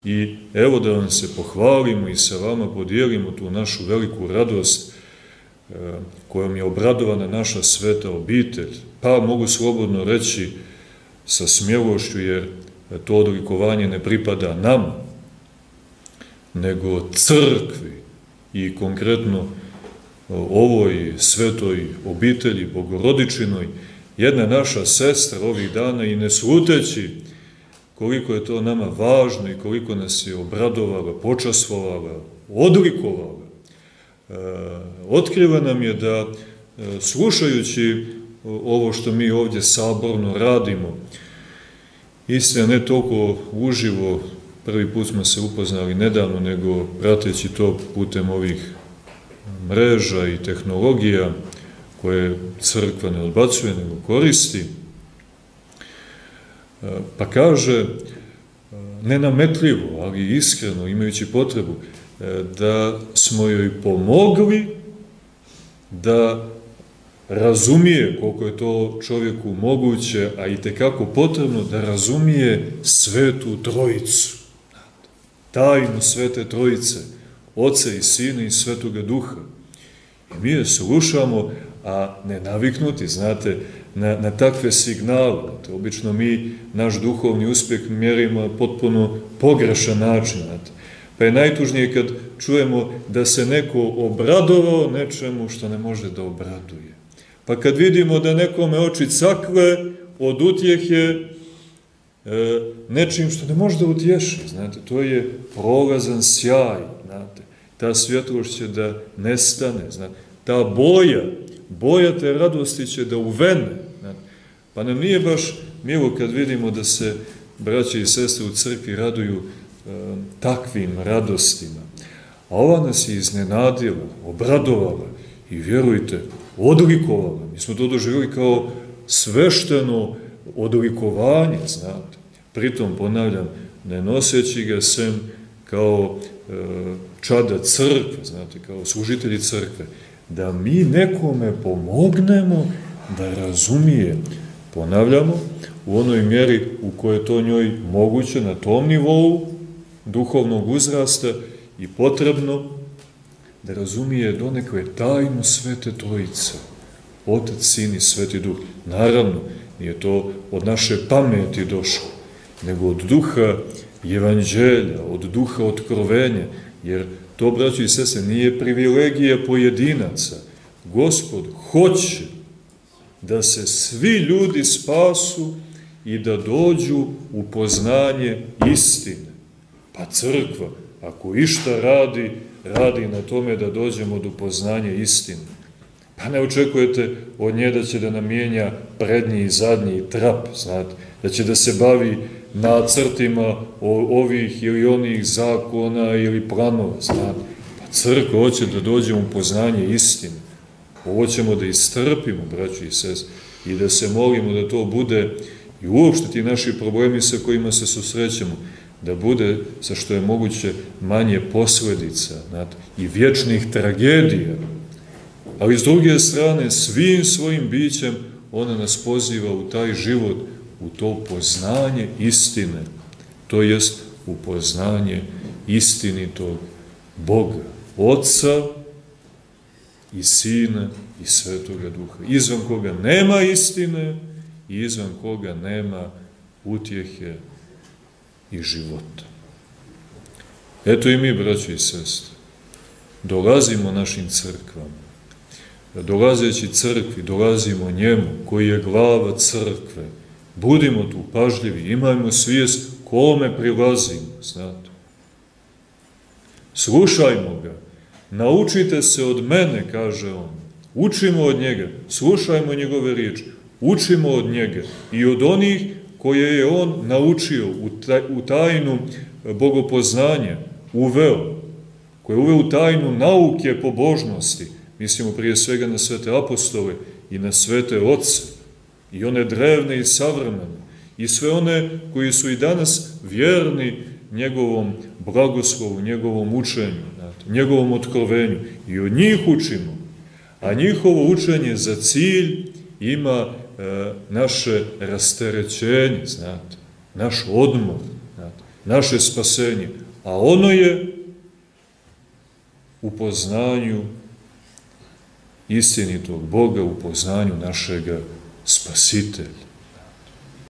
I evo da vam se pohvalimo i sa vama podijelimo tu našu veliku radost kojom je obradovana naša sveta obitelj. Pa mogu slobodno reći sa smjelošću, jer to odlikovanje ne pripada nama, nego crkvi i konkretno ovoj svetoj obitelji Bogorodičinoj. Jedna naša sestra ovih dana, i ne sluteći koliko je to nama važno i koliko nas je obradovala, počastvovala, odlikovala, otkriva nam je da, slušajući ovo što mi ovdje saborno radimo, istina ne toliko uživo, prvi put smo se upoznali nedavno, nego prateći to putem ovih mreža i tehnologija koje crkva ne odbacuje, nego koristi, pa kaže, nenametljivo, ali iskreno, imajući potrebu, da smo joj pomogli da razumije, koliko je to čovjeku moguće, a i tekako potrebno, da razumije Svetu Trojicu, tajnu Svete Trojice, Oca i Sina i Svetoga Duha. I mi je slušamo, a ne naviknuti, znate, na takve signale. Obično mi naš duhovni uspjeh mjerimo potpuno pogrešan način. Pa je najtužnije kad čujemo da se neko obradovao nečemu što ne može da obraduje. Pa kad vidimo da nekome oči cakle od utjehe nečim što ne može da utješi, znate, to je prolazan sjaj, znate, ta svjetlost će da nestane, znate, ta boja te radosti će da uvene. Pa nam nije baš milo kad vidimo da se braće i sestre u crkvi raduju takvim radostima. A ova nas je iznenadila, obradovala i, vjerujte, odlikovala. Mi smo to doživjeli kao svešteno odlikovanje, znate. Pritom, ponavljam, ne noseći ga sem kao čada crkve, znate, kao služitelji crkve, da mi nekome pomognemo da razumije, ponavljamo, u onoj mjeri u kojoj je to njoj moguće, na tom nivou duhovnog uzrasta i potrebno, da razumije donekle tajnu Svete Trojice, Otac, Sin i Sveti Duh. Naravno, nije to od naše pameti došlo, nego od duha evanđelja, od duha otkrovenja, jer to, braći i sestre, nije privilegija pojedinaca. Gospod hoće da se svi ljudi spasu i da dođu u poznanje istine. Pa crkva, ako išta radi, radi na tome da dođemo do poznanja istine. Pa ne očekujete od nje da će da nam mijenja prednji i zadnji trap, znate, da će da se bavi nacrtima ovih ili onih zakona ili planova, znate. Pa crkva hoće da dođemo u poznanje istine. Ovo ćemo da istrpimo, braći i sestre, i da se molimo da to bude, i uopšte ti naši problemi sa kojima se susrećemo, da bude sa što je moguće manje posledica, znate, i vječnih tragedija. Ali s druge strane, svim svojim bićem ona nas poziva u taj život, u to poznanje istine, to jest u poznanje istinitog Boga, Otca i Sina i Svetoga Duha, izvan koga nema istine i izvan koga nema utjehe i života. Eto i mi, braći i sestre, dolazimo našim crkvama. Dolazeći crkvi, dolazimo njemu, koji je glava crkve. Budimo tu pažljivi, imajmo svijest kome prilazimo, znate. Slušajmo ga, naučite se od mene, kaže on. Učimo od njega, slušajmo njegove riječi, učimo od njega i od onih koje je on naučio u tajnu bogopoznanja, uveo, koje je uveo u tajnu nauke pobožnosti. Mislimo prije svega na svete apostole i na svete oce, i one drevne i savremene, i sve one koji su i danas vjerni njegovom blagoslovu, njegovom učenju, njegovom otkrovenju. I od njih učimo, a njihovo učenje za cilj ima naše rasterećenje, znate, naš odmor, znate, naše spasenje, a ono je u poznanju istinitog Boga, u poznanju našega Spasitelja.